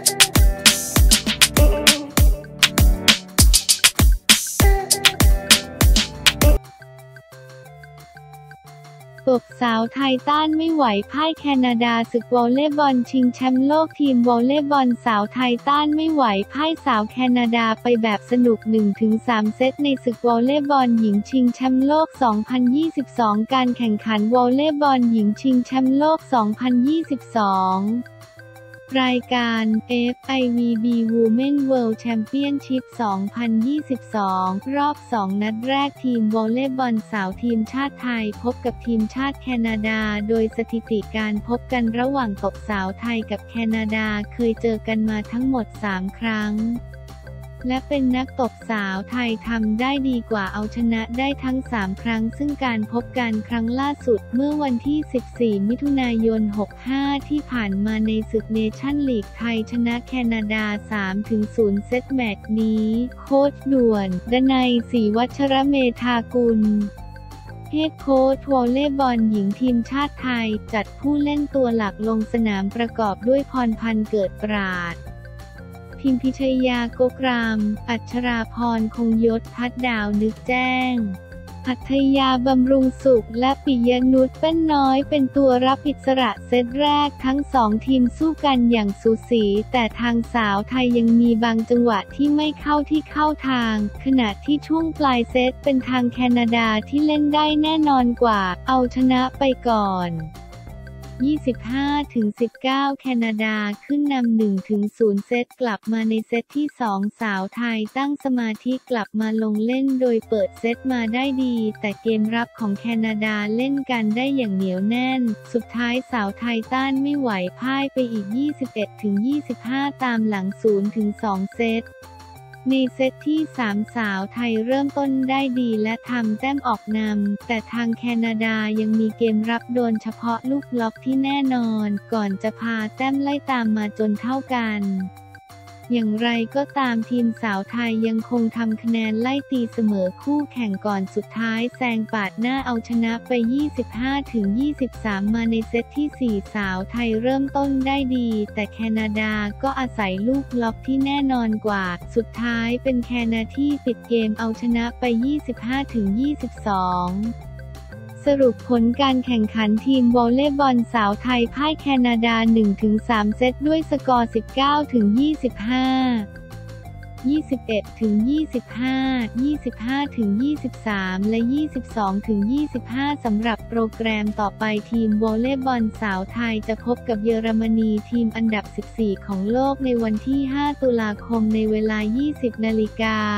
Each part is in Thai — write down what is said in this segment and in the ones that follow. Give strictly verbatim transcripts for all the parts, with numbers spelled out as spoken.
ตบสาวไทยต้านไม่ไหวพ่ายแคนาดาศึกวอลเลย์บอลชิงแชมป์โลกทีมวอลเลย์บอลสาวไทยต้านไม่ไหวพ่ายสาวแคนาดาไปแบบสนุก หนึ่งถึงสาม เซตในศึกวอลเลย์บอลหญิงชิงแชมป์โลก สองพันยี่สิบสอง การแข่งขันวอลเลย์บอลหญิงชิงแชมป์โลก สองพันยี่สิบสองรายการ เอฟ ไอ วี บี Women World Championship สองพันยี่สิบสอง รอบ สอง นัดแรกทีมวอลเลย์บอลสาวทีมชาติไทยพบกับทีมชาติแคนาดาโดยสถิติการพบกันระหว่างตบสาวไทยกับแคนาดาเคยเจอกันมาทั้งหมด สาม ครั้งและเป็นนักตบสาวไทยทำได้ดีกว่าเอาชนะได้ทั้ง สาม ครั้งซึ่งการพบกันครั้งล่าสุดเมื่อวันที่ สิบสี่ มิถุนายน หกห้า ที่ผ่านมาในศึกเนชั่นลีกไทยชนะแคนาดา สามถึงศูนย์ เซตแมตช์นี้โค้ชด่วนดนัย ศรีวัชรเมธากุลเฮดโค้ชวอลเลย์บอลหญิงทีมชาติไทยจัดผู้เล่นตัวหลักลงสนามประกอบด้วยพรพันธ์เกิดปราดพิมพิชยาโกกรามอัชราพรคงยศพัฒดาวนึกแจ้งหัตถยาบำรุงสุขและปิยนุชเป็นน้อยเป็นตัวรับอิสระเซตแรกทั้งสองทีมสู้กันอย่างสูสีแต่ทางสาวไทยยังมีบางจังหวะที่ไม่เข้าที่เข้าทางขณะที่ช่วงปลายเซตเป็นทางแคนาดาที่เล่นได้แน่นอนกว่าเอาชนะไปก่อนยี่สิบห้าถึงสิบเก้า แคนาดาขึ้นนำ หนึ่งถึงศูนย์ เซตกลับมาในเซตที่ สอง สาวไทยตั้งสมาธิกลับมาลงเล่นโดยเปิดเซตมาได้ดีแต่เกมรับของแคนาดาเล่นกันได้อย่างเหนียวแน่นสุดท้ายสาวไทยต้านไม่ไหวพ่ายไปอีก ยี่สิบเอ็ดถึงยี่สิบห้า ตามหลัง ศูนย์ถึงสอง เซตในเซตที่ สาม สาวไทยเริ่มต้นได้ดีและทำแต้มออกนำแต่ทางแคนาดายังมีเกมรับโดนเฉพาะลูกล็อกที่แน่นอนก่อนจะพาแต้มไล่ตามมาจนเท่ากันอย่างไรก็ตามทีมสาวไทยยังคงทำคะแนนไล่ตีเสมอคู่แข่งก่อนสุดท้ายแซงปาดหน้าเอาชนะไป ยี่สิบห้าถึงยี่สิบสาม มาในเซตที่ สี่ สาวไทยเริ่มต้นได้ดีแต่แคนาดาก็อาศัยลูกล็อกที่แน่นอนกว่าสุดท้ายเป็นแคนาที่ปิดเกมเอาชนะไป ยี่สิบห้าถึงยี่สิบสองสรุปผลการแข่งขันทีมวอลเลย์บอลสาวไทยพ่ายแคนาดา หนึ่งถึงสาม เซตด้วยสกอร์ สิบเก้าถึงยี่สิบห้า ยี่สิบเอ็ดถึงยี่สิบห้า ยี่สิบห้าถึงยี่สิบสาม และ ยี่สิบสองถึงยี่สิบห้า สำหรับโปรแกรมต่อไปทีมวอลเลย์บอลสาวไทยจะพบกับเยอรมนีทีมอันดับ สิบสี่ ของโลกในวันที่ ห้า ตุลาคมในเวลา ยี่สิบ นาฬิกา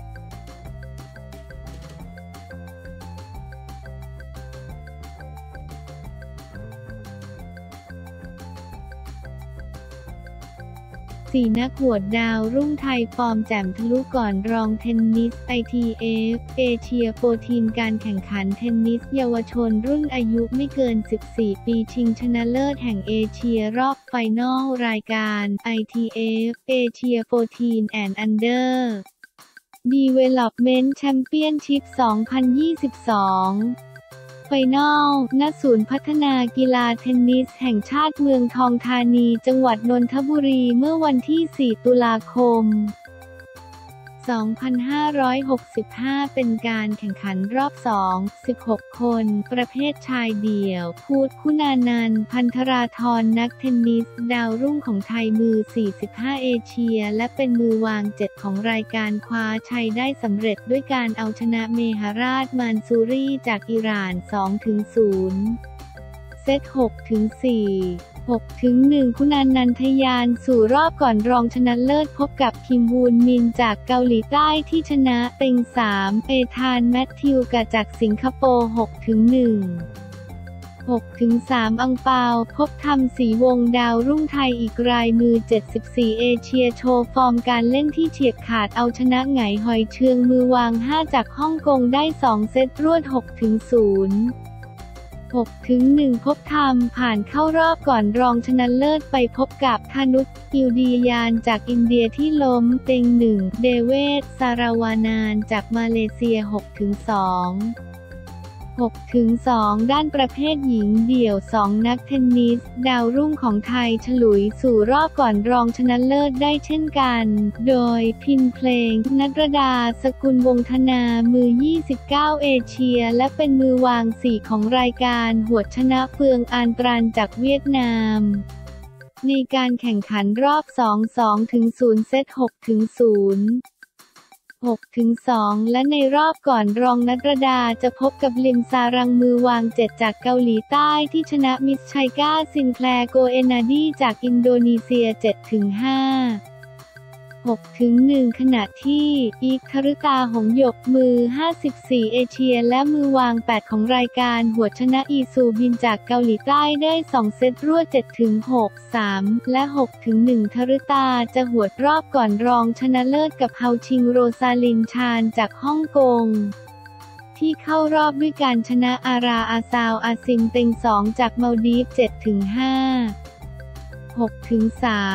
สี่นักหวดดาวรุ่งไทยฟอร์มแจ่มทะลุก่อนรองเทนนิส ไอ ที เอฟ เอเชียโฟร์ทีนการแข่งขันเทนนิสเยาวชนรุ่นอายุไม่เกิน สิบสี่ ปีชิงชนะเลิศแห่งเอเชียรอบไฟนอลรายการ ไอ ที เอฟ เอเชียโฟร์ทีน แอนด์ Under Development Championship สองพันยี่สิบสองไฟนอล ณ ศูนย์พัฒนากีฬาเทนนิสแห่งชาติเมืองทองธานีจังหวัดนนทบุรีเมื่อวันที่ สี่ ตุลาคม สองพันห้าร้อยหกสิบห้า เป็นการแข่งขันรอบ สอง สิบหก คน ประเภทชายเดี่ยว ภูต คุณานันท์ พันธราธรนักเทนนิสดาวรุ่งของไทยมือ สี่สิบห้า เอเชียและเป็นมือวาง เจ็ด ของรายการคว้าชัยได้สำเร็จด้วยการเอาชนะเมหราช มานซูรีจากอิหร่าน สองถึงศูนย์ เซต หกถึงสี่ หกถึงหนึ่ง คุณานันทยานสู่รอบก่อนรองชนะเลิศพบกับคิมวูนมินจากเกาหลีใต้ที่ชนะเต็ง สาม เอธานแมทธิวกะจากสิงคโปร์ หกถึงหนึ่ง หกถึงสาม อังเปาพบธรรมศรีวงศ์ดาวรุ่งไทยอีกรายมือ เจ็ดสิบสี่ เอเชียโชว์ฟอร์มการเล่นที่เฉียบขาดเอาชนะไหงหอยเชืองมือวาง ห้า จากฮ่องกงได้ สอง เซตรวด หกถึงศูนย์หกถึงหนึ่ง พบธรรมผ่านเข้ารอบก่อนรองชนะเลิศไปพบกับธนุช กิลดียานจากอินเดียที่ล้มเต็ง หนึ่ง เดเวศ สาราวานานจากมาเลเซีย หกถึงสองหกถึงสอง ด้านประเภทหญิงเดี่ยว สอง นักเทนนิสดาวรุ่งของไทยฉลุยสู่รอบก่อนรองชนะเลิศได้เช่นกัน โดยพินเพลง ณรดา สกุลวงศ์ธนา มือ ยี่สิบเก้า เอเชียและเป็นมือวาง สี่ ของรายการหวดชนะเฟืองอานตรันจากเวียดนามในการแข่งขันรอบ สอง สอง ศูนย์ เซต หก ศูนย์ หก สอง และในรอบก่อนรองณรดาจะพบกับลิมซารังมือวาง เจ็ด จากเกาหลีใต้ที่ชนะมิสไชก้าซินแคลร์โกเอนาดีจากอินโดนีเซีย เจ็ด ห้า หก หนึ่ง ขณะที่อีกคฤตาหงส์หยกมือ ห้าสิบสี่ เอเชียและมือวาง แปด ของรายการหวดชนะอีซูบินจากเกาหลีใต้ได้ สอง เซตรวด เจ็ด หก สาม และ หก หนึ่ง คฤตาจะหวดรอบก่อนรองชนะเลิศกับเฮาชิงโรซาลินชานจากฮ่องกงที่เข้ารอบด้วยการชนะอาราอาซาวอาซิมเต็ง สอง จากมัลดีฟ เจ็ด ห้า หก สาม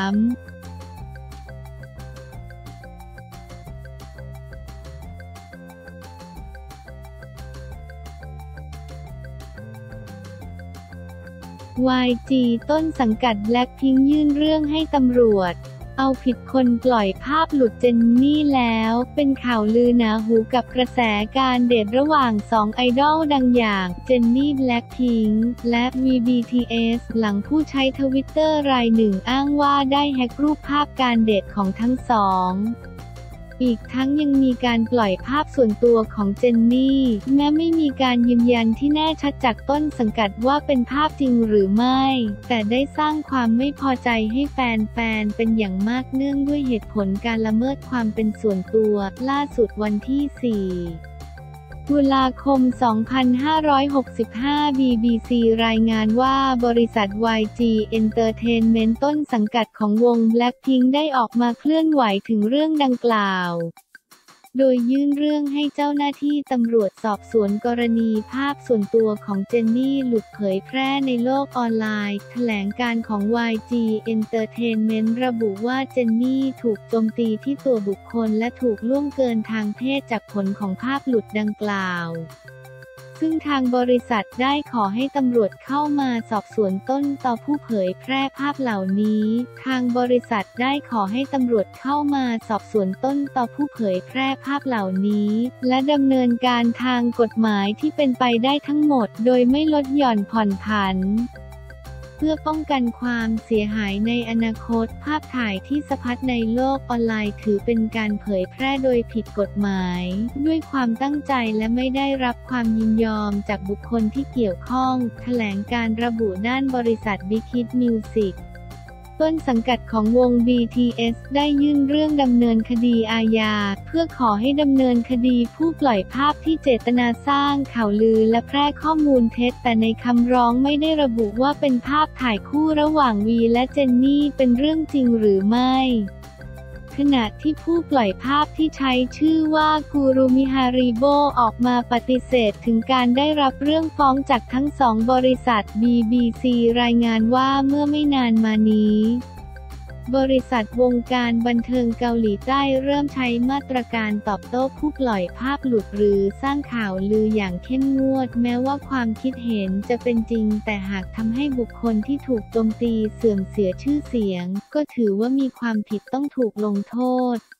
วาย จี ต้นสังกัดแบล็คพิงค์ยื่นเรื่องให้ตำรวจเอาผิดคนปล่อยภาพหลุดเจนนี่แล้วเป็นข่าวลือหนาหูกับกระแสการเดทระหว่างสองไอดอลดังอย่างเจนนี่แบล็คพิงค์และ วี บี ที เอส หลังผู้ใช้ทวิตเตอร์รายหนึ่งอ้างว่าได้แฮ็กรูปภาพการเดทของทั้งสองอีกทั้งยังมีการปล่อยภาพส่วนตัวของเจนนี่แม้ไม่มีการยืนยันที่แน่ชัดจากต้นสังกัดว่าเป็นภาพจริงหรือไม่แต่ได้สร้างความไม่พอใจให้แฟนๆเป็นอย่างมากเนื่องด้วยเหตุผลการละเมิดความเป็นส่วนตัวล่าสุดวันที่ สี่ตุลาคม สองพันห้าร้อยหกสิบห้า บี บี ซี รายงานว่าบริษัท วาย จี Entertainment ต้นสังกัดของวง Blackpink ได้ออกมาเคลื่อนไหวถึงเรื่องดังกล่าวโดยยื่นเรื่องให้เจ้าหน้าที่ตำรวจสอบสวนกรณีภาพส่วนตัวของเจนนี่หลุดเผยแพร่ในโลกออนไลน์แถลงการของ วาย จี Entertainment ระบุว่าเจนนี่ถูกโจมตีที่ตัวบุคคลและถูกล่วงเกินทางเพศจากผลของภาพหลุดดังกล่าวซึ่งทางบริษัทได้ขอให้ตำรวจเข้ามาสอบสวนต้นตอผู้เผยแพร่ภาพเหล่านี้ทางบริษัทได้ขอให้ตำรวจเข้ามาสอบสวนต้นตอผู้เผยแพร่ภาพเหล่านี้และดำเนินการทางกฎหมายที่เป็นไปได้ทั้งหมดโดยไม่ลดหย่อนผ่อนผันเพื่อป้องกันความเสียหายในอนาคตภาพถ่ายที่สะพัดในโลกออนไลน์ถือเป็นการเผยแพร่โดยผิดกฎหมายด้วยความตั้งใจและไม่ได้รับความยินยอมจากบุคคลที่เกี่ยวข้องแถลงการระบุด้านบริษัท Big Hit Musicต้นสังกัดของวง บี ที เอส ได้ยื่นเรื่องดำเนินคดีอาญาเพื่อขอให้ดำเนินคดีผู้ปล่อยภาพที่เจตนาสร้างข่าวลือและแพร่ข้อมูลเท็จแต่ในคำร้องไม่ได้ระบุว่าเป็นภาพถ่ายคู่ระหว่างวีและเจนนี่เป็นเรื่องจริงหรือไม่ขณะที่ผู้ปล่อยภาพที่ใช้ชื่อว่ากูรูมิฮาริโบออกมาปฏิเสธถึงการได้รับเรื่องฟ้องจากทั้งสองบริษัท บี บี ซี รายงานว่าเมื่อไม่นานมานี้บริษัทวงการบันเทิงเกาหลีใต้เริ่มใช้มาตรการตอบโต้ผู้ปล่อยภาพหลุดหรือสร้างข่าวลืออย่างเข้มงวดแม้ว่าความคิดเห็นจะเป็นจริงแต่หากทำให้บุคคลที่ถูกโจมตีเสื่อมเสียชื่อเสียงก็ถือว่ามีความผิดต้องถูกลงโทษ